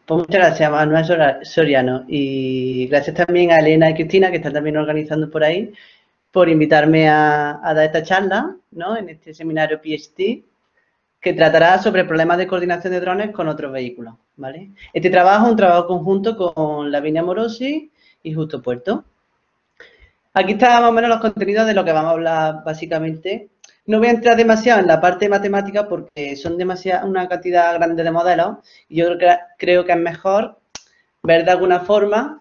Pues muchas gracias, Manuel Soriano. Y gracias también a Elena y Cristina, que están también organizando por ahí, por invitarme a dar esta charla, ¿no? En este seminario PhD, que tratará sobre problemas de coordinación de drones con otros vehículos, ¿vale? Este trabajo es un trabajo conjunto con Lavinia Morosi y Justo Puerto. Aquí están más o menos los contenidos de lo que vamos a hablar básicamente. No voy a entrar demasiado en la parte matemática porque son una cantidad grande de modelos y yo creo que es mejor ver de alguna forma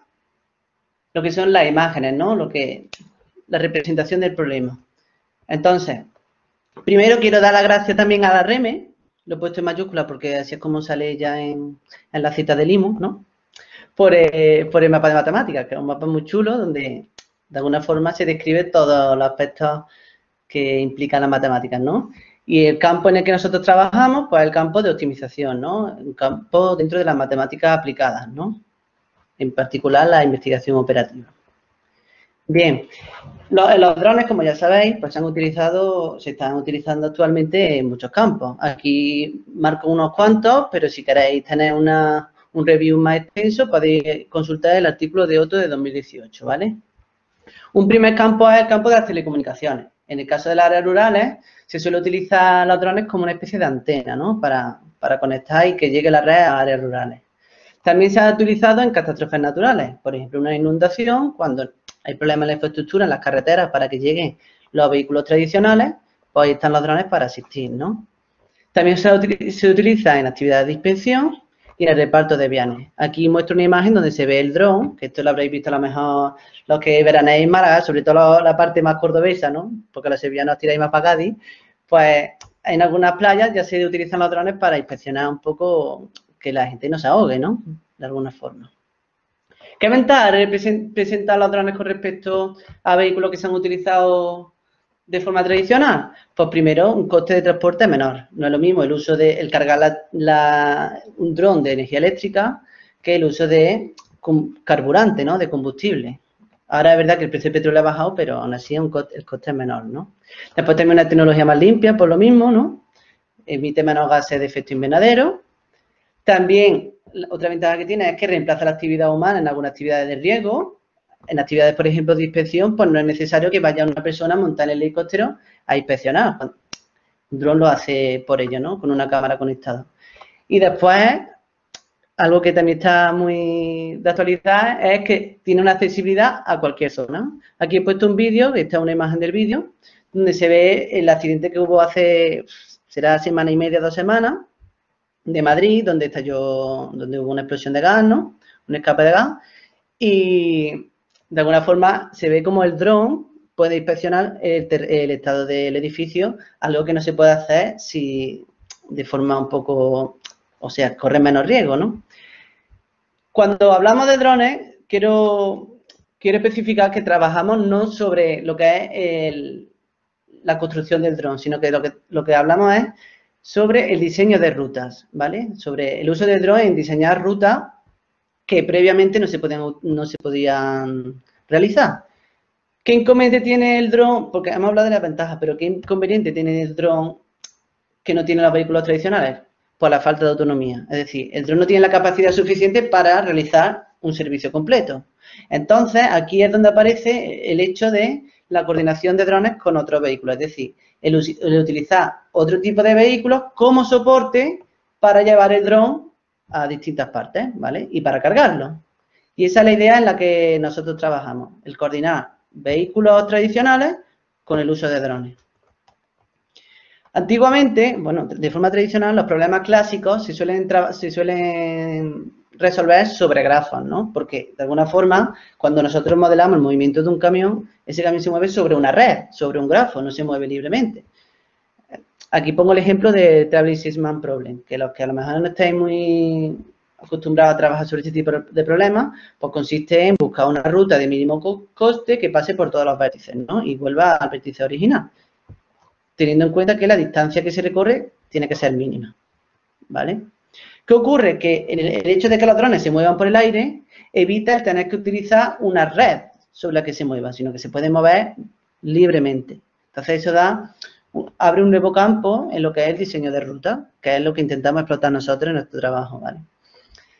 lo que son las imágenes, ¿no? La representación del problema. Entonces, primero quiero dar las gracias también a la REME, lo he puesto en mayúscula porque así es como sale ya en la cita del IMU, ¿no? Por el mapa de matemáticas, que es un mapa muy chulo donde de alguna forma se describe todos los aspectos que implican las matemáticas, ¿no? Y el campo en el que nosotros trabajamos, pues el campo de optimización, ¿no? Un campo dentro de las matemáticas aplicadas, ¿no? En particular la investigación operativa. Bien, los drones, como ya sabéis, pues se están utilizando actualmente en muchos campos. Aquí marco unos cuantos, pero si queréis tener un review más extenso, podéis consultar el artículo de Otto de 2018, ¿vale? Un primer campo es el campo de las telecomunicaciones. En el caso de las áreas rurales, se suele utilizar los drones como una especie de antena, ¿no? Para conectar y que llegue la red a áreas rurales. También se ha utilizado en catástrofes naturales, por ejemplo, una inundación, cuando hay problemas en la infraestructura, en las carreteras, para que lleguen los vehículos tradicionales, pues ahí están los drones para asistir, ¿no? También se utiliza en actividades de inspección y en el reparto de viajes. Aquí muestro una imagen donde se ve el dron, que esto lo habréis visto a lo mejor los que veranéis en Málaga, sobre todo la parte más cordobesa, ¿no? Porque los sevillanos tiráis más para Cádiz, pues en algunas playas ya se utilizan los drones para inspeccionar un poco que la gente no se ahogue, ¿no? De alguna forma. ¿Qué ventajas presentan los drones con respecto a vehículos que se han utilizado de forma tradicional? Pues primero, un coste de transporte menor. No es lo mismo el cargar un dron de energía eléctrica que el uso de carburante, ¿no? De combustible. Ahora es verdad que el precio del petróleo ha bajado, pero aún así el coste es menor, ¿no? Después también una tecnología más limpia, por lo mismo, ¿no? Emite menos gases de efecto invernadero. También, otra ventaja que tiene es que reemplaza la actividad humana en algunas actividades de riesgo. En actividades, por ejemplo, de inspección, pues no es necesario que vaya una persona a montar el helicóptero a inspeccionar. Un dron lo hace por ello, ¿no? Con una cámara conectada. Y después, algo que también está muy de actualidad es que tiene una accesibilidad a cualquier zona. Aquí he puesto un vídeo, esta es una imagen del vídeo, donde se ve el accidente que hubo será semana y media, 2 semanas, de Madrid, donde hubo una explosión de gas, ¿no? Un escape de gas. Y de alguna forma se ve como el dron puede inspeccionar el estado del edificio, algo que no se puede hacer si de forma un poco, o sea, corre menos riesgo, ¿no? Cuando hablamos de drones, quiero especificar que trabajamos no sobre lo que es la construcción del dron, sino que lo que hablamos es sobre el diseño de rutas, ¿vale? Sobre el uso del dron en diseñar rutas que previamente no se podían realizar. ¿Qué inconveniente tiene el dron? Porque hemos hablado de las ventajas, pero ¿qué inconveniente tiene el dron que no tienen los vehículos tradicionales? Pues la falta de autonomía. Es decir, el dron no tiene la capacidad suficiente para realizar un servicio completo. Entonces, aquí es donde aparece el hecho de la coordinación de drones con otros vehículos. Es decir, el utilizar otro tipo de vehículos como soporte para llevar el dron a distintas partes, ¿vale? Y para cargarlo. Y esa es la idea en la que nosotros trabajamos, el coordinar vehículos tradicionales con el uso de drones. Antiguamente, bueno, de forma tradicional, los problemas clásicos se suelen resolver sobre grafos, ¿no? Porque, de alguna forma, cuando nosotros modelamos el movimiento de un camión, ese camión se mueve sobre una red, sobre un grafo, no se mueve libremente. Aquí pongo el ejemplo de Traveling Salesman Problem, que los que a lo mejor no estáis muy acostumbrados a trabajar sobre este tipo de problemas, pues consiste en buscar una ruta de mínimo coste que pase por todos los vértices, ¿no? Y vuelva al vértice original, teniendo en cuenta que la distancia que se recorre tiene que ser mínima, ¿vale? ¿Qué ocurre? Que el hecho de que los drones se muevan por el aire evita el tener que utilizar una red sobre la que se muevan, sino que se pueden mover libremente. Entonces eso abre un nuevo campo en lo que es el diseño de ruta, que es lo que intentamos explotar nosotros en nuestro trabajo, ¿vale?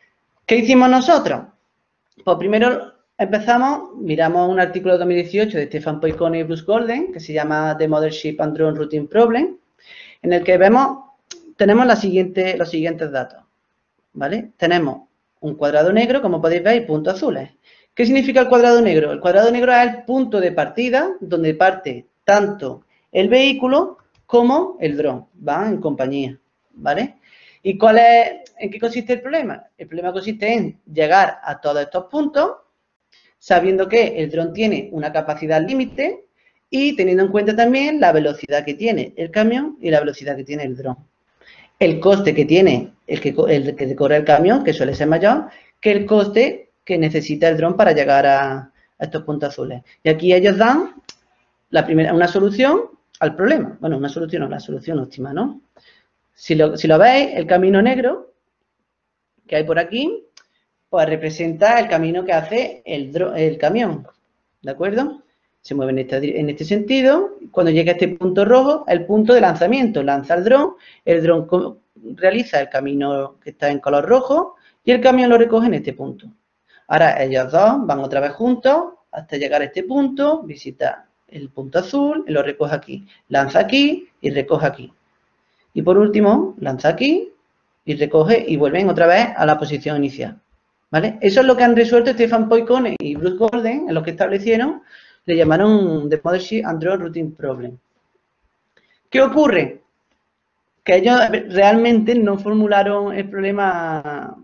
¿Qué hicimos nosotros? Pues primero empezamos, miramos un artículo de 2018 de Stefan Poicone y Bruce Golden, que se llama The Mothership and Drone Routing Problem, en el que tenemos los siguientes datos, ¿vale? Tenemos un cuadrado negro, como podéis ver, y puntos azules. ¿Qué significa el cuadrado negro? El cuadrado negro es el punto de partida donde parte tanto el vehículo como el dron, van en compañía, ¿vale? ¿Y en qué consiste el problema? El problema consiste en llegar a todos estos puntos, sabiendo que el dron tiene una capacidad límite y teniendo en cuenta también la velocidad que tiene el camión y la velocidad que tiene el dron. El coste que tiene el que corre el camión, que suele ser mayor, que el coste que necesita el dron para llegar a estos puntos azules. Y aquí ellos dan una solución al problema. Bueno, una solución o la solución óptima, ¿no? Si lo veis, el camino negro que hay por aquí, pues representa el camino que hace el camión, ¿de acuerdo? Se mueve en este sentido. Cuando llega a este punto rojo, el punto de lanzamiento. Lanza el dron realiza el camino que está en color rojo y el camión lo recoge en este punto. Ahora ellos dos van otra vez juntos hasta llegar a este punto, visita el punto azul y lo recoge aquí. Lanza aquí y recoge aquí. Y por último, lanza aquí y recoge y vuelven otra vez a la posición inicial. ¿Vale? Eso es lo que han resuelto Stefan Poicone y Bruce Golden, en lo que establecieron, le llamaron The Mothership and Drone Routing Problem. ¿Qué ocurre? Que ellos realmente no formularon el problema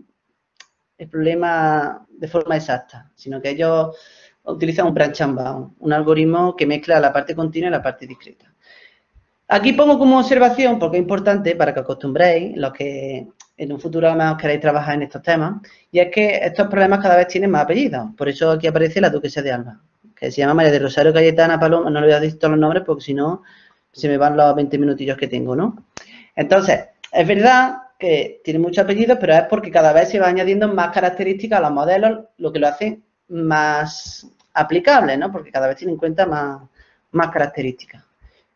de forma exacta, sino que ellos utilizan un branch and bound, un algoritmo que mezcla la parte continua y la parte discreta. Aquí pongo como observación, porque es importante para que acostumbréis, los que en un futuro además queréis trabajar en estos temas, y es que estos problemas cada vez tienen más apellidos. Por eso aquí aparece la duquesa de Alba, que se llama María de Rosario Cayetana Paloma. No le voy a decir todos los nombres porque si no se me van los 20 minutillos que tengo, ¿no? Entonces, es verdad que tiene muchos apellidos, pero es porque cada vez se va añadiendo más características a los modelos, lo que lo hace más aplicable, ¿no? Porque cada vez tiene en cuenta más características.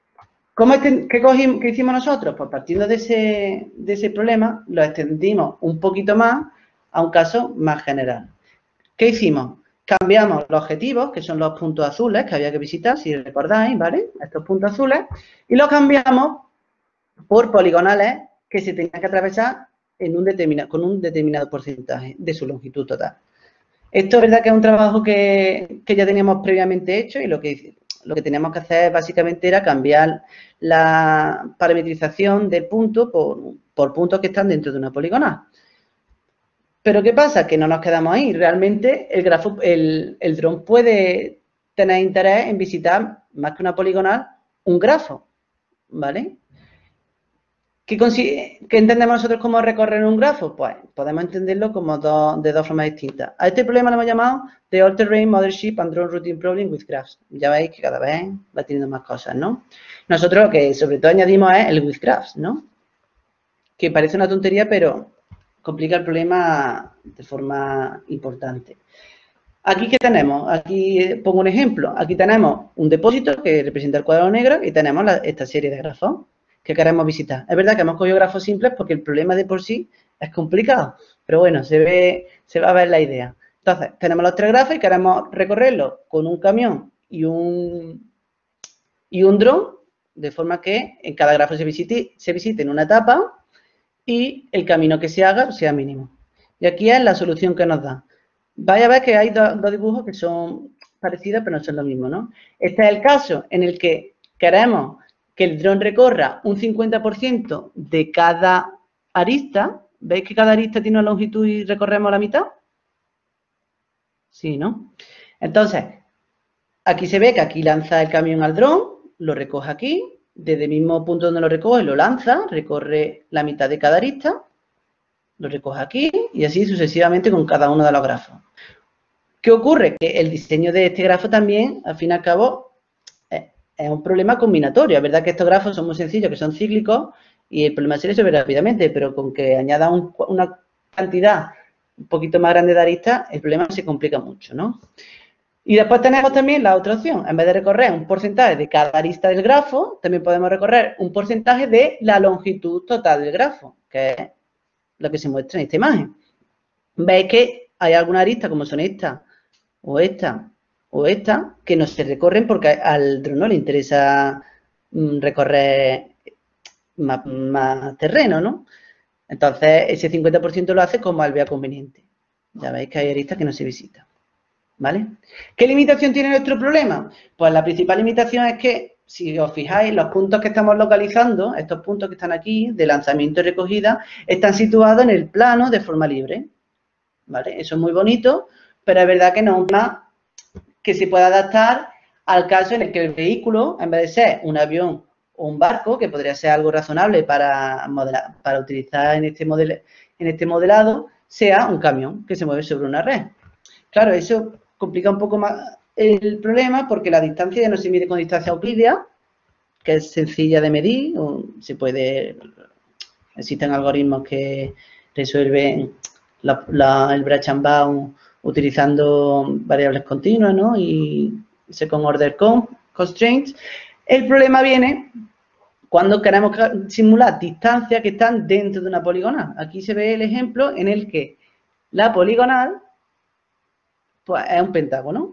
¿Qué hicimos nosotros? Pues partiendo de ese problema, lo extendimos un poquito más a un caso más general. ¿Qué hicimos? Cambiamos los objetivos, que son los puntos azules que había que visitar, si recordáis, ¿vale? Estos puntos azules, y los cambiamos por poligonales que se tenían que atravesar con un determinado porcentaje de su longitud total. Esto es verdad que es un trabajo que ya teníamos previamente hecho y lo que teníamos que hacer básicamente era cambiar la parametrización del punto por puntos que están dentro de una poligonal. Pero ¿qué pasa? Que no nos quedamos ahí. Realmente el dron puede tener interés en visitar, más que una poligonal, un grafo, ¿vale? ¿Qué entendemos nosotros como recorrer un grafo? Pues podemos entenderlo como de dos formas distintas. A este problema lo hemos llamado The All-Terrain Mothership and Drone Routing Problem with Graphs. Ya veis que cada vez va teniendo más cosas, ¿no? Nosotros lo que sobre todo añadimos es el with graphs, ¿no? Que parece una tontería, pero complica el problema de forma importante. Aquí, ¿qué tenemos? Aquí pongo un ejemplo. Aquí tenemos un depósito que representa el cuadrado negro y tenemos esta serie de grafos que queremos visitar. Es verdad que hemos cogido grafos simples porque el problema de por sí es complicado, pero bueno, se va a ver la idea. Entonces, tenemos los tres grafos y queremos recorrerlos con un camión y un dron, de forma que en cada grafo se visite en una etapa y el camino que se haga sea mínimo. Y aquí es la solución que nos da. Vais a ver que hay dos dibujos que son parecidos, pero no son lo mismo, ¿no? Este es el caso en el que queremos que el dron recorra un 50% de cada arista. ¿Veis que cada arista tiene una longitud y recorremos la mitad? Sí, ¿no? Entonces, aquí se ve que aquí lanza el camión al dron, lo recoge aquí, desde el mismo punto donde lo recoge, lo lanza, recorre la mitad de cada arista, lo recoge aquí y así sucesivamente con cada uno de los grafos. ¿Qué ocurre? Que el diseño de este grafo también, al fin y al cabo, es un problema combinatorio. Es verdad que estos grafos son muy sencillos, que son cíclicos y el problema se resuelve rápidamente, pero con que añada una cantidad un poquito más grande de aristas, el problema se complica mucho, ¿no? Y después tenemos también la otra opción. En vez de recorrer un porcentaje de cada arista del grafo, también podemos recorrer un porcentaje de la longitud total del grafo, que es lo que se muestra en esta imagen. veis que hay alguna arista, como son esta, o esta, o esta, que no se recorren porque al dron no le interesa recorrer más terreno, ¿no? Entonces, ese 50% lo hace como él vea conveniente. Ya veis que hay aristas que no se visitan, ¿vale? ¿Qué limitación tiene nuestro problema? Pues la principal limitación es que, si os fijáis, los puntos que estamos localizando, estos puntos que están aquí, de lanzamiento y recogida, están situados en el plano de forma libre, ¿vale? Eso es muy bonito, pero es verdad que no es un plan que se pueda adaptar al caso en el que el vehículo, en vez de ser un avión o un barco, que podría ser algo razonable para utilizar en este modelado, sea un camión que se mueve sobre una red. Claro, eso complica un poco más el problema porque la distancia ya no se mide con distancia euclídea, que es sencilla de medir, o existen algoritmos que resuelven el Branch and Bound utilizando variables continuas, ¿no? Y second order constraints. El problema viene cuando queremos simular distancias que están dentro de una poligonal. Aquí se ve el ejemplo en el que la poligonal pues, es un pentágono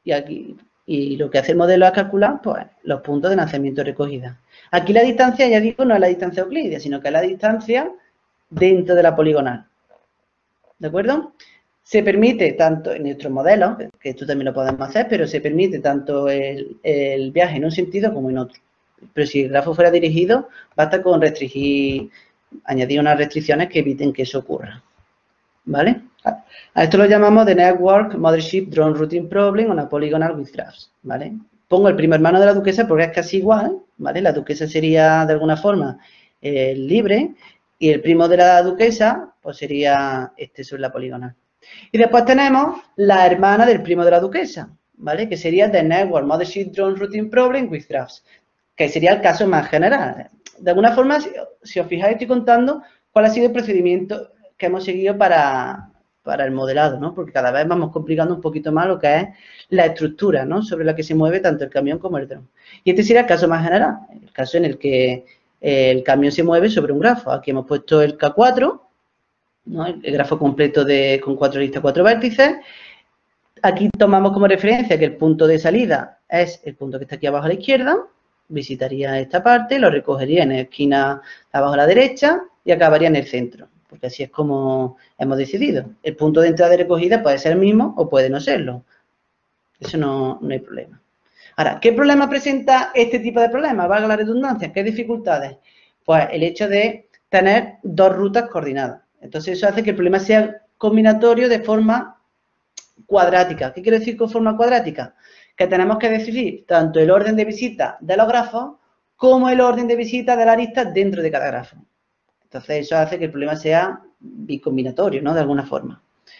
y lo que hace el modelo es calcular pues, los puntos de lanzamiento y recogida. Aquí la distancia, ya digo, no es la distancia euclídea, sino que es la distancia dentro de la poligonal. ¿De acuerdo? Se permite tanto en nuestros modelos, que esto también lo podemos hacer, pero se permite tanto el viaje en un sentido como en otro. Pero si el grafo fuera dirigido, basta con añadir unas restricciones que eviten que eso ocurra. ¿Vale? A esto lo llamamos The Network Mothership Drone Routing Problem on a Polygonal with Graphs, ¿vale? Pongo el primo hermano de la duquesa porque es casi igual, ¿vale? La duquesa sería, de alguna forma, libre y el primo de la duquesa, pues sería este sobre la poligonal. Y después tenemos la hermana del primo de la duquesa, ¿vale? Que sería The Network Mothership Drone Routing Problem with Graphs, que sería el caso más general. De alguna forma, si os fijáis, estoy contando cuál ha sido el procedimiento que hemos seguido para el modelado, ¿no? Porque cada vez vamos complicando un poquito más lo que es la estructura, ¿no? Sobre la que se mueve tanto el camión como el dron. Y este sería el caso más general, el caso en el que el camión se mueve sobre un grafo. Aquí hemos puesto el K4, ¿no? El grafo completo con 4 aristas, 4 vértices. Aquí tomamos como referencia que el punto de salida es el punto que está aquí abajo a la izquierda. Visitaría esta parte, lo recogería en la esquina de abajo a la derecha y acabaría en el centro, porque así es como hemos decidido. El punto de entrada y recogida puede ser el mismo o puede no serlo. Eso no hay problema. Ahora, ¿qué problema presenta este tipo de problemas? Valga la redundancia, ¿qué dificultades? Pues el hecho de tener dos rutas coordinadas. Entonces eso hace que el problema sea combinatorio de forma cuadrática. ¿Qué quiere decir con forma cuadrática? Que tenemos que decidir tanto el orden de visita de los grafos como el orden de visita de la arista dentro de cada grafo. Entonces, eso hace que el problema sea bicombinatorio, ¿no? De alguna forma.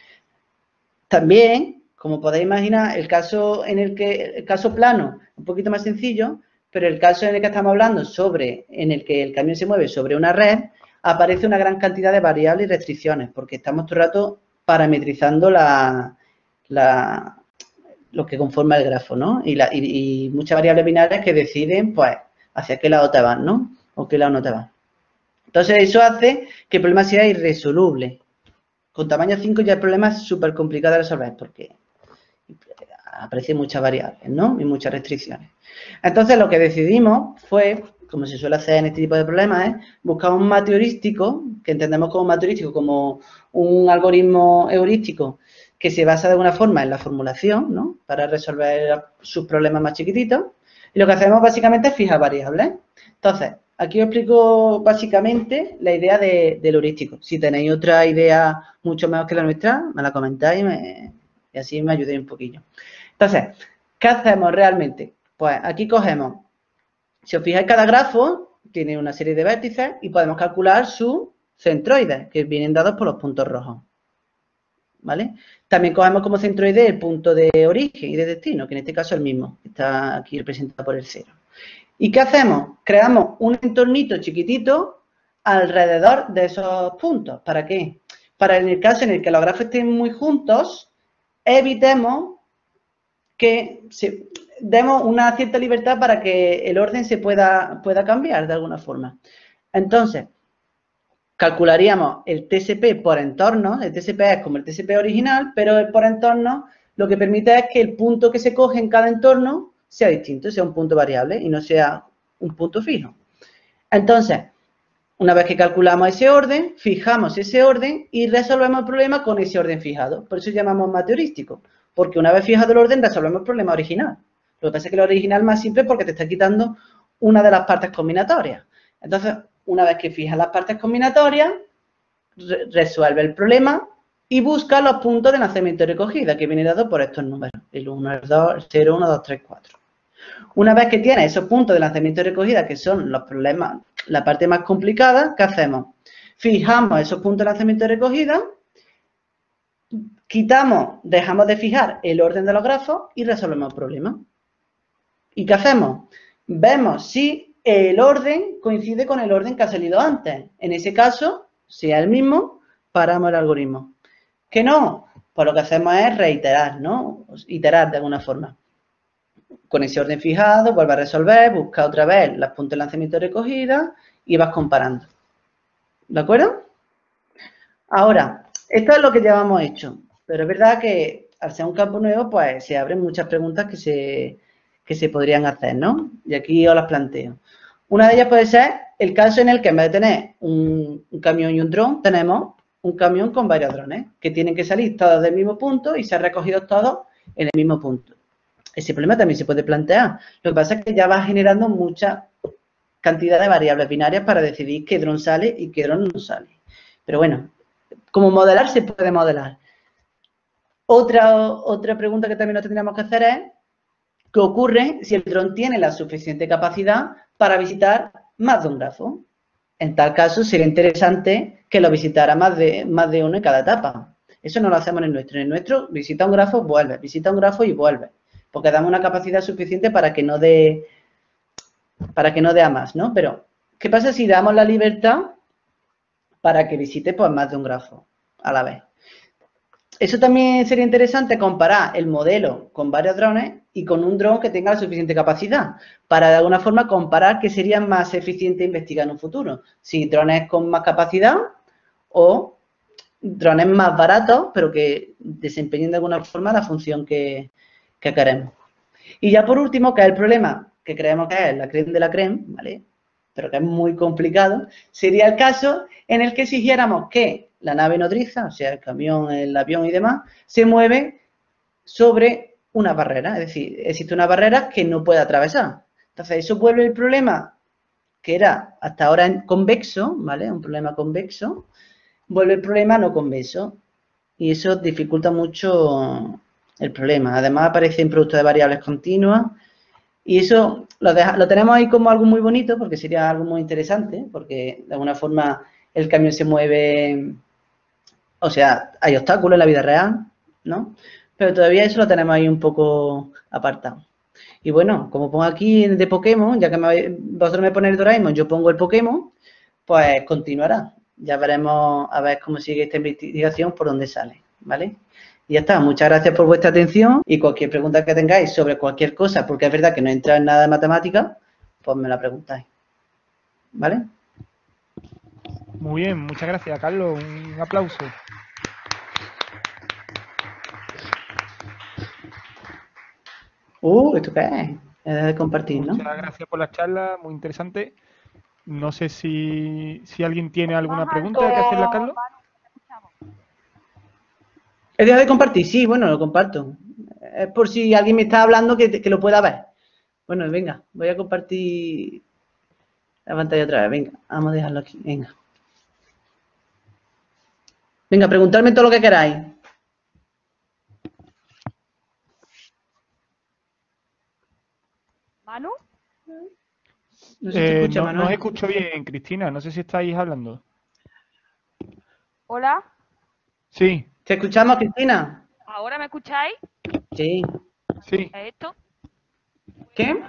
También, como podéis imaginar, el caso plano, un poquito más sencillo, pero el caso en el que estamos hablando en el que el camión se mueve sobre una red, aparece una gran cantidad de variables y restricciones, porque estamos todo el rato parametrizando lo que conforma el grafo, ¿no? Y muchas variables binarias que deciden, pues, hacia qué lado te van, ¿no? O qué lado no te van. Entonces, eso hace que el problema sea irresoluble. Con tamaño 5 ya el problema es súper complicado de resolver porque aparecen muchas variables, ¿no? Y muchas restricciones. Entonces, lo que decidimos fue, como se suele hacer en este tipo de problemas, es buscar un mate heurístico, que entendemos como mate heurístico como un algoritmo heurístico que se basa de alguna forma en la formulación, ¿no? Para resolver sus problemas más chiquititos. Y lo que hacemos básicamente es fijar variables. Entonces, aquí os explico básicamente la idea del heurístico. Si tenéis otra idea mucho mejor que la nuestra, me la comentáis y así me ayudéis un poquillo. Entonces, ¿qué hacemos realmente? Pues aquí cogemos, si os fijáis, cada grafo tiene una serie de vértices y podemos calcular sus centroides, que vienen dados por los puntos rojos. ¿Vale? También cogemos como centroide el punto de origen y de destino, que en este caso es el mismo, que está aquí representado por el 0. ¿Y qué hacemos? Creamos un entornito chiquitito alrededor de esos puntos. ¿Para qué? Para en el caso en el que los grafos estén muy juntos, evitemos que demos una cierta libertad para que el orden se pueda cambiar de alguna forma. Entonces, calcularíamos el TSP por entorno. El TSP es como el TSP original, pero el por entorno lo que permite es que el punto que se coge en cada entorno sea distinto, sea un punto variable y no sea un punto fijo. Entonces, una vez que calculamos ese orden, fijamos ese orden y resolvemos el problema con ese orden fijado. Por eso llamamos mate heurístico, porque una vez fijado el orden, resolvemos el problema original. Lo que pasa es que el original es más simple porque te está quitando una de las partes combinatorias. Entonces, una vez que fijas las partes combinatorias, resuelve el problema y busca los puntos de lanzamiento y recogida, que viene dado por estos números. El 1, el 2, el 0, 1, 2, 3, 4. Una vez que tienes esos puntos de lanzamiento y recogida, que son los problemas, la parte más complicada, ¿qué hacemos? Fijamos esos puntos de lanzamiento y recogida, dejamos de fijar el orden de los grafos y resolvemos el problema. ¿Y qué hacemos? Vemos si el orden coincide con el orden que ha salido antes. En ese caso, si es el mismo, paramos el algoritmo. ¿Que no? Pues lo que hacemos es reiterar, ¿no? Iterar de alguna forma. Con ese orden fijado, vuelve a resolver, busca otra vez los puntos de lanzamiento y recogida y vas comparando. ¿De acuerdo? Ahora, esto es lo que llevamos hecho. Pero es verdad que al ser un campo nuevo, pues se abren muchas preguntas que se podrían hacer, ¿no? Y aquí os las planteo. Una de ellas puede ser el caso en el que en vez de tener un camión y un dron, tenemos un camión con varios drones que tienen que salir todos del mismo punto y ser recogidos todos en el mismo punto. Ese problema también se puede plantear. Lo que pasa es que ya va generando mucha cantidad de variables binarias para decidir qué dron sale y qué dron no sale. Pero bueno, como modelar se puede modelar. Otra pregunta que también nos tendríamos que hacer es ¿qué ocurre si el dron tiene la suficiente capacidad para visitar más de un grafo? En tal caso, sería interesante que lo visitara más de uno en cada etapa. Eso no lo hacemos en el nuestro. En el nuestro, visita un grafo, vuelve. Visita un grafo y vuelve. Porque damos una capacidad suficiente para que no dé a más, ¿no? Pero, ¿qué pasa si damos la libertad para que visite pues, más de un grafo a la vez? Eso también sería interesante comparar el modelo con varios drones y con un dron que tenga la suficiente capacidad para de alguna forma comparar qué sería más eficiente investigar en un futuro. Si drones con más capacidad o drones más baratos pero que desempeñen de alguna forma la función que queremos. Y ya por último, que es el problema que creemos que es la crème de la crème, ¿vale? Pero que es muy complicado, sería el caso en el que exigiéramos que la nave nodriza, o sea, el camión, el avión y demás, se mueve sobre una barrera. Es decir, existe una barrera que no puede atravesar. Entonces, eso vuelve el problema que era hasta ahora convexo, ¿vale? Un problema convexo, vuelve el problema no convexo. Y eso dificulta mucho el problema. Además, aparecen productos de variables continuas. Y eso lo tenemos ahí como algo muy bonito, porque sería algo muy interesante, porque de alguna forma el camión se mueve, o sea, hay obstáculos en la vida real, ¿no? Pero todavía eso lo tenemos ahí un poco apartado. Y bueno, como pongo aquí de Pokémon, ya que vosotros me ponéis Doraemon, yo pongo el Pokémon, pues continuará. Ya veremos a ver cómo sigue esta investigación, por dónde sale, ¿vale? Y ya está. Muchas gracias por vuestra atención y cualquier pregunta que tengáis sobre cualquier cosa, porque es verdad que no entra en nada de matemática, pues me la preguntáis, ¿vale? Muy bien, muchas gracias, Carlos. Un aplauso. ¿Esto qué es? Es de compartir, ¿no? Muchas gracias por la charla, muy interesante. No sé si alguien tiene alguna pregunta que hacerle a Carlos. ¿Es de compartir? Sí, bueno, lo comparto. Es por si alguien me está hablando que lo pueda ver. Bueno, venga, voy a compartir la pantalla otra vez. Venga, vamos a dejarlo aquí. Venga. Venga, preguntarme todo lo que queráis. ¿Manu? No se te escucha, Manuel. No os escucho bien, Cristina. No sé si estáis hablando. ¿Hola? Sí. ¿Te escuchamos, Cristina? ¿Ahora me escucháis? Sí. Sí. ¿Es esto? ¿Qué?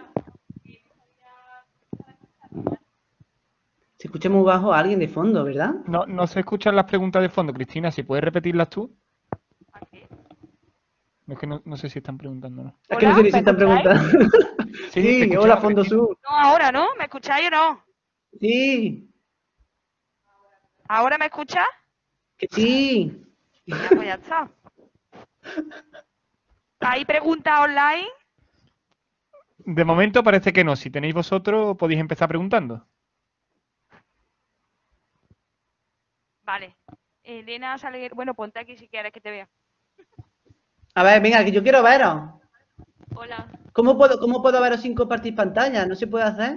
Se escucha muy bajo a alguien de fondo, ¿verdad? No se escuchan las preguntas de fondo, Cristina. Si puedes repetirlas tú. Aquí. Es que no sé si están preguntando o no. Es que no sé ni si están preguntando. Sí, hola, Fondo Sur. No, ahora, ¿no? ¿Me escucháis o no? Sí. ¿Ahora me escuchas? Que sí. Ya, pues ya está. ¿Hay preguntas online? De momento parece que no. Si tenéis vosotros, podéis empezar preguntando. Vale. Elena Salguero. Bueno, ponte aquí si quieres que te vea. A ver, venga, que yo quiero veros. Hola. ¿Cómo puedo veros sin compartir pantalla? ¿No se puede hacer?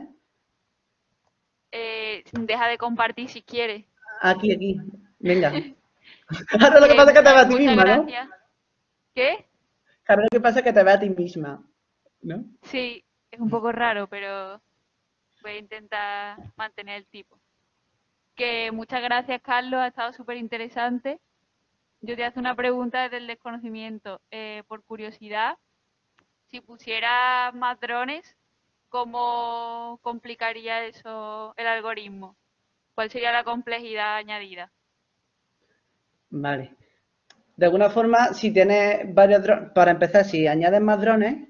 Deja de compartir si quieres. Aquí. Venga. Ahora lo que pasa es que te ves a ti Muchas misma, ¿no? gracias. ¿Qué? Ahora lo que pasa es que te ves a ti misma, ¿no? Sí, es un poco raro, pero voy a intentar mantener el tipo. Que muchas gracias, Carlos, ha estado súper interesante. Yo te hago una pregunta desde el desconocimiento. Por curiosidad, si pusieras más drones, ¿cómo complicaría eso el algoritmo? ¿Cuál sería la complejidad añadida? Vale. De alguna forma, si tienes varios drones, para empezar, si añades más drones,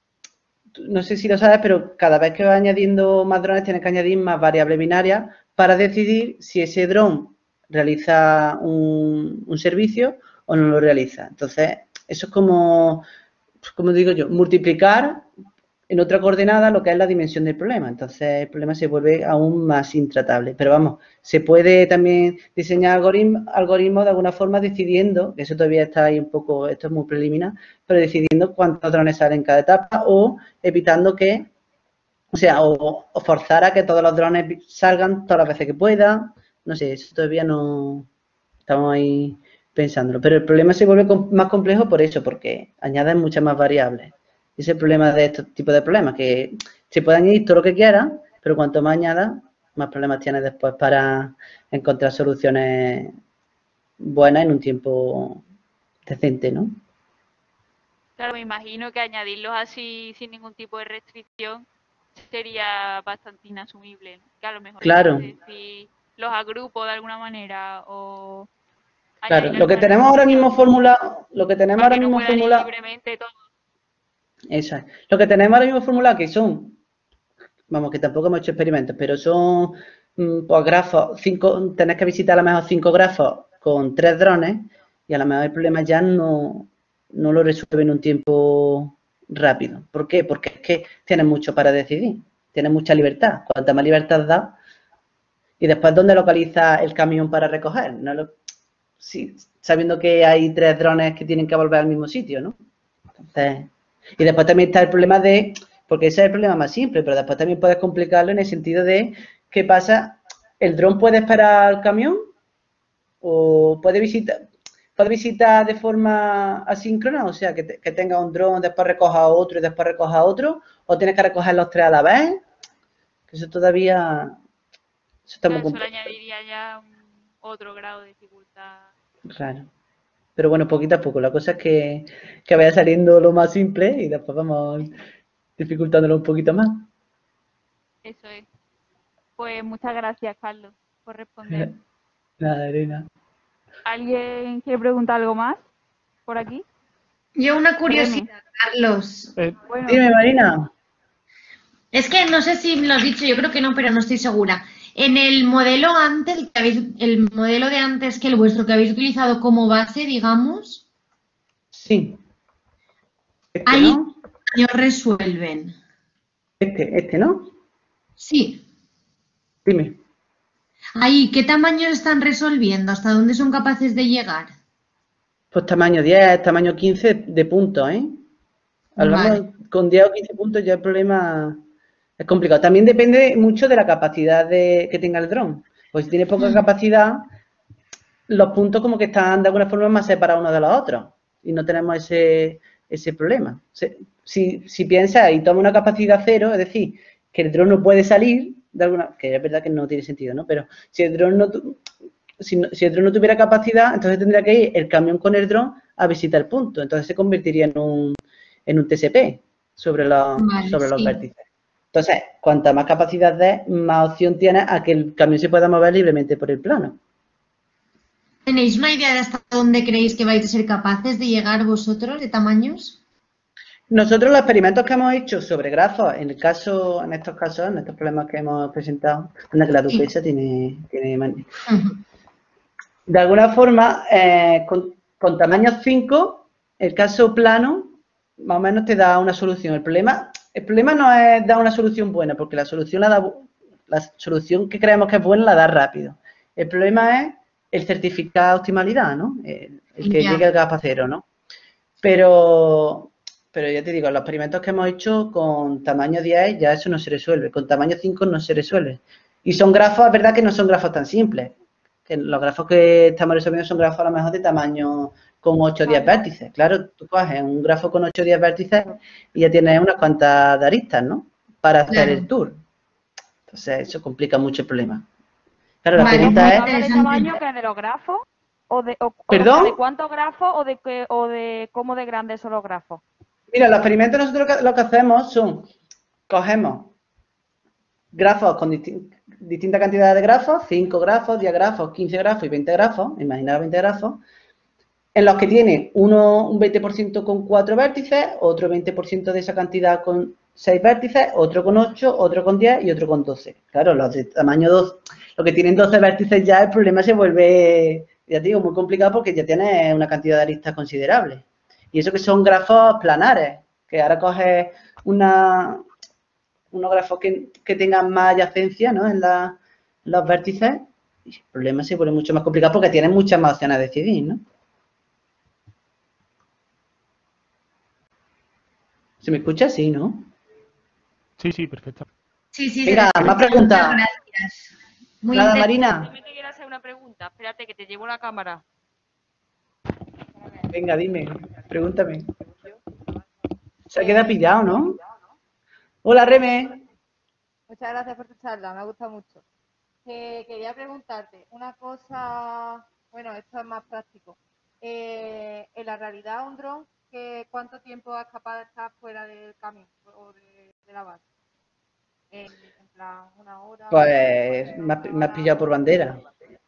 no sé si lo sabes, pero cada vez que vas añadiendo más drones tienes que añadir más variables binarias para decidir si ese dron realiza un servicio o no lo realiza. Entonces, eso es como digo yo, multiplicar en otra coordenada lo que es la dimensión del problema. Entonces, el problema se vuelve aún más intratable. Pero vamos, se puede también diseñar algoritmos de alguna forma decidiendo, que eso todavía está ahí un poco, esto es muy preliminar, pero decidiendo cuántos drones salen en cada etapa o evitando que, o sea, o forzar a que todos los drones salgan todas las veces que pueda. No sé, eso todavía no estamos ahí pensándolo. Pero el problema se vuelve más complejo por eso, porque añaden muchas más variables. Ese es el problema de este tipo de problemas, que se puede añadir todo lo que quieras, pero cuanto más añadas, más problemas tienes después para encontrar soluciones buenas en un tiempo decente, ¿no? Claro, me imagino que añadirlos así sin ningún tipo de restricción sería bastante inasumible, ¿no? Que a lo mejor Claro, si los agrupo de alguna manera o claro. añadir Lo que alguna tenemos ahora mismo restricción formulado, lo que tenemos para ahora que no mismo puedan ir formulado, libremente todo. eso es. Lo que tenemos ahora mismo formulado que son, vamos, que tampoco hemos hecho experimentos, pero son pues grafos, tenés que visitar a lo mejor 5 grafos con 3 drones y a lo mejor el problema ya no lo resuelve en un tiempo rápido. ¿Por qué? Porque es que tienes mucho para decidir, tienes mucha libertad. Cuanta más libertad da, y después dónde localiza el camión para recoger, sí, sabiendo que hay 3 drones que tienen que volver al mismo sitio, ¿no? Entonces, y después también está el problema porque ese es el problema más simple, pero después también puedes complicarlo en el sentido de, ¿qué pasa? ¿El dron puede esperar al camión? ¿O puede visitar de forma asíncrona? O sea, que tenga un dron, después recoja otro y después recoja otro, o tienes que recoger los 3 a la vez, que eso está muy Claro, eso le complejo. añadiría ya otro grado de dificultad. Claro. Pero bueno, poquito a poco. La cosa es que vaya saliendo lo más simple y después vamos dificultándolo un poquito más. Eso es. Pues muchas gracias, Carlos, por responder. Nada, Elena. ¿Alguien quiere preguntar algo más por aquí? Yo una Créeme. curiosidad, Carlos. Bueno, Dime, Marina. Es que no sé si me lo has dicho, yo creo que no, pero no estoy segura. En el modelo antes, el modelo de antes que el vuestro que habéis utilizado como base, digamos, Sí. ahí ¿No? no resuelven. ¿No? Sí. Dime. Ahí, ¿qué tamaños están resolviendo? ¿Hasta dónde son capaces de llegar? Pues tamaño 10, tamaño 15 de puntos, ¿eh? Hablamos Vale. con 10 o 15 puntos ya el problema es complicado. También depende mucho de la capacidad que tenga el dron. Pues si tiene poca capacidad, los puntos como que están de alguna forma más separados unos de los otros y no tenemos ese problema. Si piensas y toma una capacidad cero, es decir, que el dron no puede salir, que es verdad que no tiene sentido, ¿no? Pero si el dron si el dron no tuviera capacidad, entonces tendría que ir el camión con el dron a visitar el punto. Entonces se convertiría en un TCP sobre Vale, los sí. vértices. Entonces, cuanta más capacidad des, más opción tienes a que el camión se pueda mover libremente por el plano. ¿Tenéis una idea de hasta dónde creéis que vais a ser capaces de llegar vosotros de tamaños? Nosotros los experimentos que hemos hecho sobre grafos, en estos casos, en estos problemas que hemos presentado, anda que la Sí. duquesa tiene Ujú. de alguna forma, con tamaño 5, el caso plano, más o menos te da una solución. El problema no es dar una solución buena, porque la solución que creemos que es buena la da rápido. El problema es el certificar optimalidad, ¿no? El que llegue al gap a 0, ¿no? Pero ya te digo, los experimentos que hemos hecho con tamaño 10 ya eso no se resuelve. Con tamaño 5 no se resuelve. Y son grafos, es verdad que no son grafos tan simples. Que los grafos que estamos resolviendo son grafos a lo mejor de tamaño con 8 o 10 vértices. Claro, tú coges un grafo con 8 o 10 vértices y ya tienes unas cuantas aristas, ¿no? Para hacer el tour. Entonces, eso complica mucho el problema. Claro, la pregunta es... ¿Habla de tamaño que de los grafos? ¿Perdón? ¿De cuántos grafos o de cómo de grandes son los grafos? Mira, los experimentos nosotros lo que hacemos son, cogemos grafos con distinta cantidad de grafos, 5 grafos, 10 grafos, 15 grafos y 20 grafos, imaginaos 20 grafos, en los que tiene un 20% con 4 vértices, otro 20% de esa cantidad con 6 vértices, otro con 8, otro con 10 y otro con 12. Claro, los de tamaño 2, los que tienen 12 vértices ya el problema se vuelve, ya te digo, muy complicado porque ya tienes una cantidad de aristas considerable. Y eso que son grafos planares, que ahora coges unos grafos que tengan más adyacencia, ¿no? En los vértices, y el problema se vuelve mucho más complicado porque tienes muchas más opciones de decidir, ¿no? ¿Se me escucha? Sí, ¿no? Sí, perfecto. Sí. Venga, más preguntas. Gracias. Muy Nada, interesante. Marina. Yo te quiero hacer una pregunta. Espérate, que te llevo la cámara. Venga, dime, pregúntame. Se ha quedado pillado, ¿no? Hola, Reme. Muchas gracias por tu charla, me ha gustado mucho. Quería preguntarte una cosa, bueno, esto es más práctico. En la realidad, un dron, ¿cuánto tiempo es capaz de estar fuera del camino o de la base? En plan, una hora. Pues me has pillado por bandera.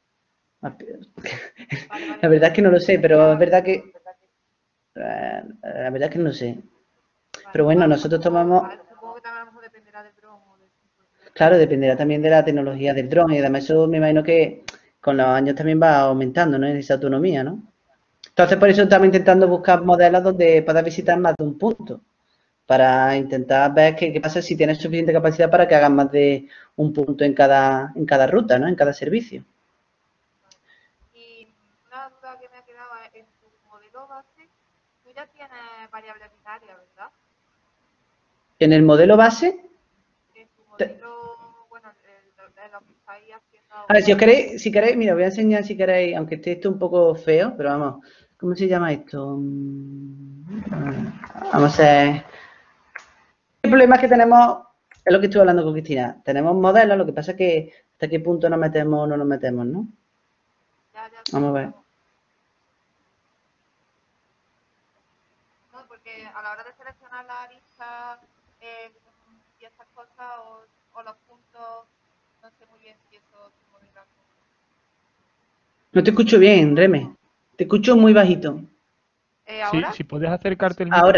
La verdad es que no lo sé, pero es verdad que... La verdad es que no lo sé. Pero bueno, nosotros tomamos... Supongo que también a lo mejor dependerá del dron. Claro, dependerá también de la tecnología del dron y además eso me imagino que con los años también va aumentando, ¿no? En esa autonomía, ¿no? Entonces, por eso estamos intentando buscar modelos donde puedas visitar más de un punto para intentar ver qué pasa si tienes suficiente capacidad para que hagas más de un punto en cada ruta, ¿no? En cada servicio. Y una duda que me ha quedado es, en tu modelo base, tú ya tienes variables binarias, ¿verdad? En el modelo base... En tu modelo, bueno, en lo que estáis haciendo ahora. A ver, si queréis, mira, voy a enseñar si queréis, aunque esté esto un poco feo, pero vamos, ¿cómo se llama esto? Vamos a ver. El problema es que tenemos, es lo que estuve hablando con Cristina, tenemos modelos, lo que pasa es que hasta qué punto nos metemos o no nos metemos, ¿no? Vamos a ver. No, porque a la hora de seleccionar la arista y estas cosas o los puntos, no sé muy bien si eso se modela. No te escucho bien, Reme. Te escucho muy bajito. ¿Ahora? Si puedes acercarte el micro.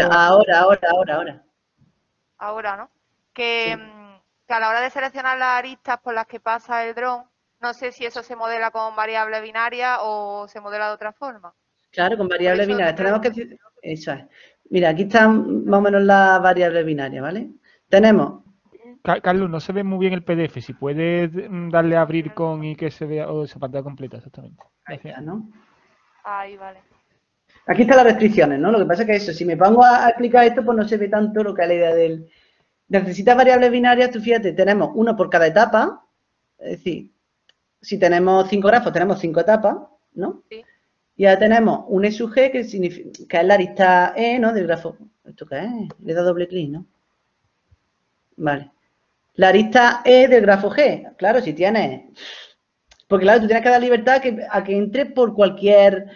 Ahora, ¿no? Que a la hora de seleccionar las aristas por las que pasa el dron, no sé si eso se modela con variable binaria o se modela de otra forma. Claro, con variables binarias. Tenemos que... Eso es. Mira, aquí están más o menos las variables binarias, ¿vale? Tenemos... Carlos, no se ve muy bien el PDF. Si puedes darle a abrir con y que se vea esa pantalla completa, exactamente. Ahí está, ¿no? Ahí, vale. Aquí están las restricciones, ¿no? Lo que pasa es que eso, si me pongo a explicar esto, pues no se ve tanto lo que es la idea del... Necesitas variables binarias, tú fíjate, tenemos uno por cada etapa, es decir, si tenemos 5 grafos, tenemos 5 etapas, ¿no? Sí. Y ahora tenemos un E sub G, que es la arista E, ¿no? Del grafo. ¿Esto qué es? Le da doble clic, ¿no? Vale. La arista E del grafo G. Claro, si tienes... Porque claro, tú tienes que dar libertad a que entre por cualquier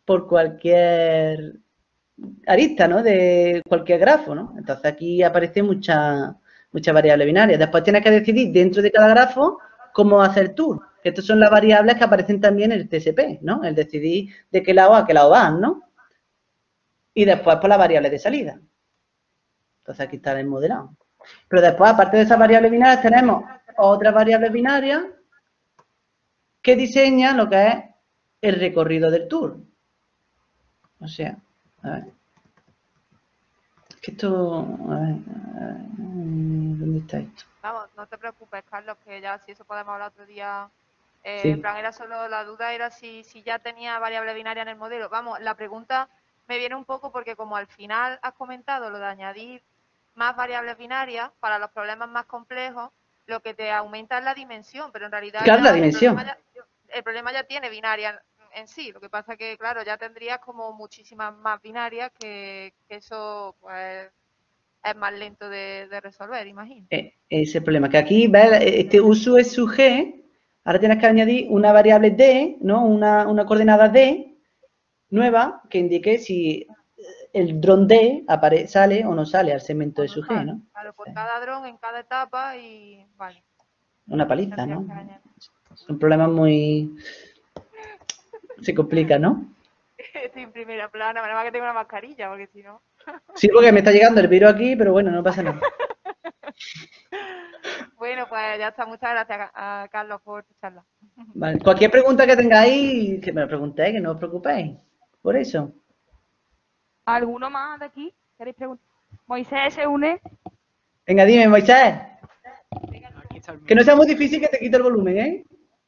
arista, ¿no? De cualquier grafo, ¿no? Entonces aquí aparece mucha variable binaria. Después tienes que decidir dentro de cada grafo cómo hacer tour. Estas son las variables que aparecen también en el TSP, ¿no? El decidir de qué lado a qué lado vas, ¿no? Y después por las variables de salida. Entonces aquí está el modelado. Pero después, aparte de esas variables binarias, tenemos otras variables binarias que diseñan lo que es el recorrido del tour. O sea, a ver. Es que esto... a ver, ¿dónde está esto? Vamos, no te preocupes, Carlos, que ya si eso podemos hablar otro día. Sí. En plan, era solo la duda, era si ya tenía variable binaria en el modelo. Vamos, la pregunta me viene un poco porque como al final has comentado lo de añadir más variables binarias para los problemas más complejos, lo que te aumenta es la dimensión, pero en realidad Claro, ya la dimensión. el problema ya tiene binaria en sí. Lo que pasa que, claro, ya tendrías como muchísimas más binarias que eso pues es más lento de resolver, imagino. Ese es el problema, que aquí ¿ves? Este uso es su G, ahora tienes que añadir una variable D, ¿no? Una coordenada D nueva que indique si el dron D sale o no sale al segmento de su G, ¿no? Claro, por cada dron en cada etapa y vale. Una paliza, Tendrías ¿no? que añadir. Son problemas muy... se complica, ¿no? Estoy en primera plana, menos mal que tengo una mascarilla, porque si no... Sí, porque me está llegando el virus aquí, pero bueno, no pasa nada. Bueno, pues ya está. Muchas gracias a Carlos por tu charla. Vale. Cualquier pregunta que tengáis, que me lo preguntéis, que no os preocupéis. Por eso. ¿Alguno más de aquí? ¿Queréis preguntar? Moisés se une. Venga, dime, Moisés. Aquí está el Que no mío. sea muy difícil que te quite el volumen, ¿eh?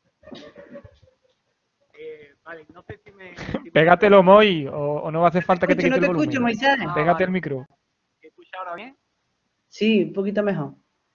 Vale, no sé si me Pégatelo, Moy, o no va a hacer falta que te quite No el te volumen. escucho, Moisés. Pégate el micro. ¿me escucha ahora bien? Sí, un poquito mejor.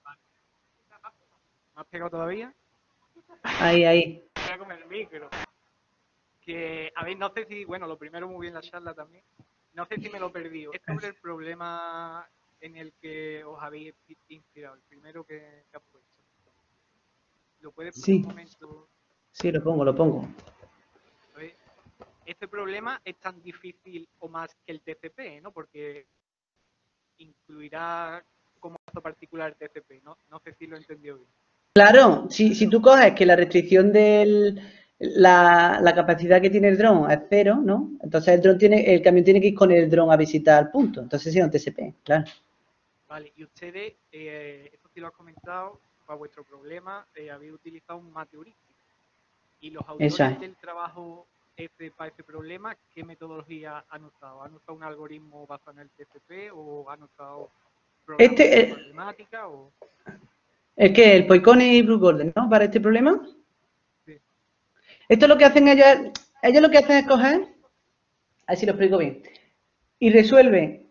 ¿Me has pegado todavía? Ahí, ahí. Voy a comer el micro. Que, a ver, no sé si, bueno, lo primero muy bien la charla también. No sé si me lo he perdido. Es sobre el problema en el que os habéis inspirado, el primero que has puesto. ¿Lo puedes poner Sí. un momento? Sí, lo pongo. A ver, este problema es tan difícil o más que el TCP, ¿no? Porque incluirá como caso particular el TCP, ¿no? No sé si lo he entendido bien. Claro, si tú coges que la restricción de la capacidad que tiene el dron es 0, ¿no? Entonces el camión tiene que ir con el dron a visitar el punto. Entonces sí es un TCP, claro. Vale, y ustedes, esto sí lo has comentado, para vuestro problema, habéis utilizado un mate heurístico. Y los Eso autores es. del trabajo para este problema, ¿qué metodología han usado? ¿Han usado un algoritmo basado en el TCP o han usado programas de matemática? Es que el Poikone y Blue Golden, ¿no? Para este problema. Sí. Esto lo que hacen ellos lo que hacen es coger, a ver si lo explico bien, y resuelven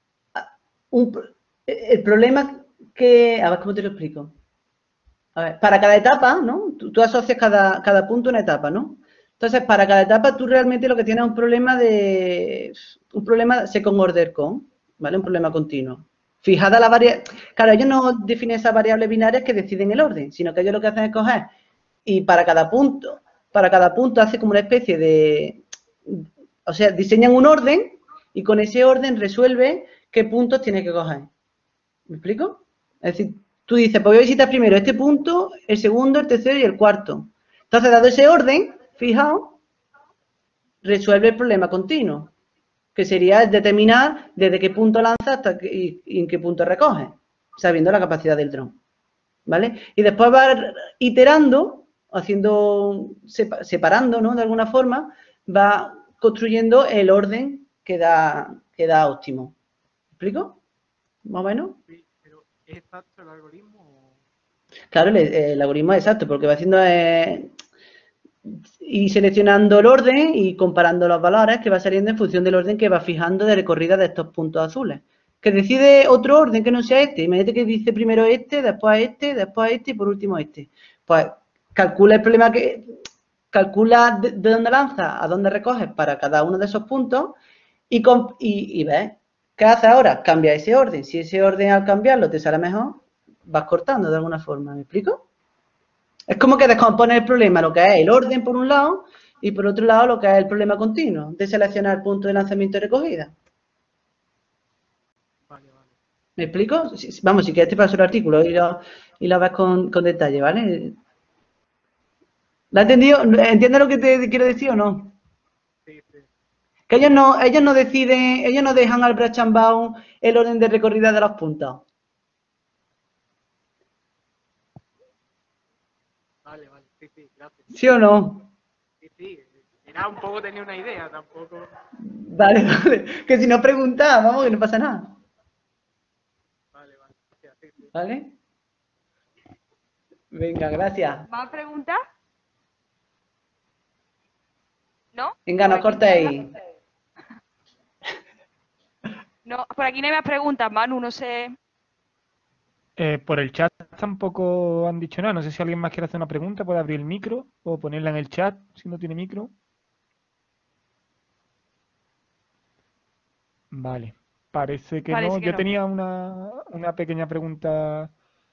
el problema que, a ver cómo te lo explico. A ver, para cada etapa, ¿no? Tú asocias cada punto a una etapa, ¿no? Entonces, para cada etapa tú realmente lo que tienes es un problema second order con, ¿vale? Un problema continuo. Fijada la variable, claro, ellos no definen esas variables binarias que deciden el orden, sino que ellos lo que hacen es coger y para cada punto hace como una especie de, o sea, diseñan un orden y con ese orden resuelve qué puntos tiene que coger. ¿Me explico? Es decir, tú dices, pues voy a visitar primero este punto, el segundo, el tercero y el cuarto. Entonces, dado ese orden, fijaos, resuelve el problema continuo, que sería determinar desde qué punto lanza hasta y en qué punto recoge, sabiendo la capacidad del dron. ¿Vale? Y después va iterando, separando, ¿no? De alguna forma, va construyendo el orden que da óptimo. ¿Me explico? ¿Más o menos? Sí, pero ¿es exacto el algoritmo? Claro, el algoritmo es exacto, porque va haciendo y seleccionando el orden y comparando los valores que va saliendo en función del orden que va fijando de recorrida de estos puntos azules. Que decide otro orden que no sea este. Imagínate que dice primero después este y por último este. Pues calcula el problema calcula de dónde lanza, a dónde recoges para cada uno de esos puntos y ves. ¿Qué hace ahora? Cambia ese orden. Si ese orden al cambiarlo te sale mejor, vas cortando de alguna forma. ¿Me explico? Es como que descompone el problema, lo que es el orden por un lado y por otro lado lo que es el problema continuo de seleccionar el punto de lanzamiento y recogida. Vale. ¿Me explico? Vamos, si quieres te paso el artículo y lo ves con detalle, ¿vale? ¿Lo has entendido? ¿Entiendes lo que te quiero decir o no? Sí. Que ellos no deciden, ellos no dejan al Brachenbaum el orden de recorrida de los puntos. Vale, sí, gracias. ¿Sí o no? Sí, Era un poco tener una idea, tampoco. Vale, vale. Que si no preguntas, vamos, que no pasa nada. Vale, vale. Sí, sí. ¿Vale? Venga, gracias. ¿Más preguntas? ¿No? Venga, no Por aquí cortéis. no, por aquí no hay más preguntas, Manu, no sé. Por el chat tampoco han dicho nada. No sé si alguien más quiere hacer una pregunta, puede abrir el micro o ponerla en el chat si no tiene micro. Vale, parece que Parece no. que Yo no. tenía una pequeña pregunta.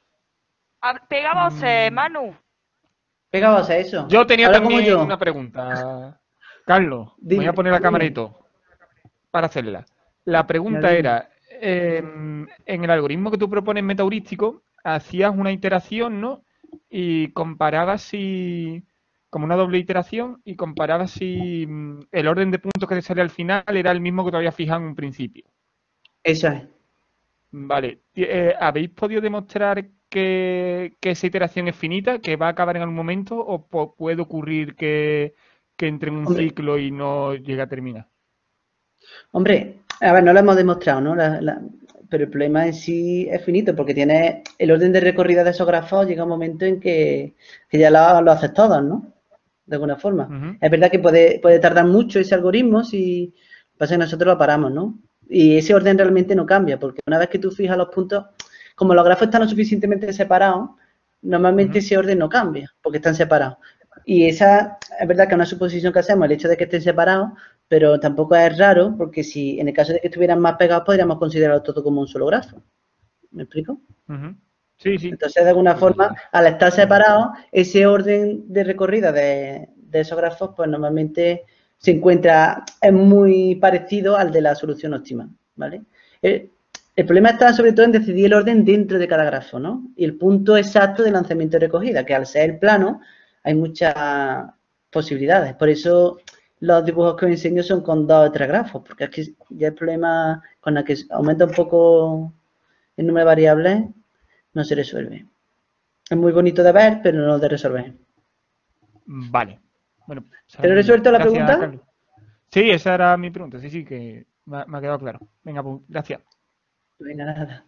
Pega voces, Mm, Manu. Pegaos a eso. Yo tenía Habla como también una yo. pregunta. Carlos, me voy a Dime, poner la cámara y dime. todo para hacerla. La No, pregunta dime. era, en el algoritmo que tú propones metaheurístico, hacías una iteración, ¿no? Y comparabas si, como una doble iteración, y comparabas si el orden de puntos que te sale al final era el mismo que te habías fijado en un principio. Eso es. Vale. ¿Habéis podido demostrar que esa iteración es finita, que va a acabar en algún momento, o puede ocurrir que entre en un Hombre, ciclo y no llegue a terminar? hombre, a ver, no lo hemos demostrado, ¿no? Pero el problema en sí es finito, porque tiene el orden de recorrida de esos grafos, llega un momento en que ya lo haces todos, ¿no? De alguna forma. Ujú. Es verdad que puede tardar mucho ese algoritmo si pasa que nosotros lo paramos, ¿no? Y ese orden realmente no cambia, porque una vez que tú fijas los puntos, como los grafos están lo suficientemente separados, normalmente Ujú. ese orden no cambia, porque están separados. Y esa es verdad que es una suposición que hacemos, el hecho de que estén separados, pero tampoco es raro, porque si en el caso de que estuvieran más pegados, podríamos considerarlo todo como un solo grafo. ¿Me explico? Ujú. Sí, sí. Entonces, de alguna Sí, sí, forma, sí. al estar separados, ese orden de recorrida de esos grafos, pues normalmente se encuentra, es muy parecido al de la solución óptima, ¿vale? El problema está sobre todo en decidir el orden dentro de cada grafo, ¿no? Y el punto exacto de lanzamiento y recogida, que al ser plano hay muchas posibilidades. Por eso los dibujos que os enseño son con 2 o 3 grafos, porque es que ya el problema con el que aumenta un poco el número de variables no se resuelve. Es muy bonito de ver, pero no de resolver. Vale. Bueno, ¿Te lo he sabiendo. resuelto la Gracias, pregunta? Carlos. Sí, esa era mi pregunta. Sí, sí, que me ha quedado claro. Venga, pues, gracias. Venga, nada.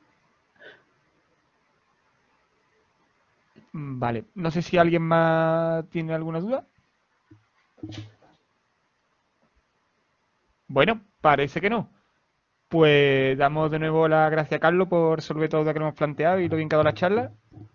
Vale. No sé si alguien más tiene alguna duda. Bueno, parece que no. Pues damos de nuevo las gracias a Carlos por resolver todo lo que nos hemos planteado y lo bien que ha dado la charla.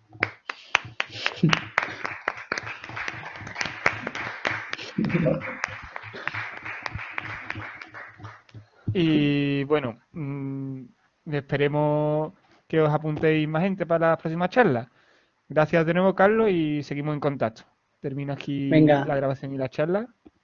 Y bueno, esperemos que os apuntéis más gente para las próximas charlas. Gracias de nuevo, Carlos, y seguimos en contacto. Termino aquí Venga, la grabación y la charla.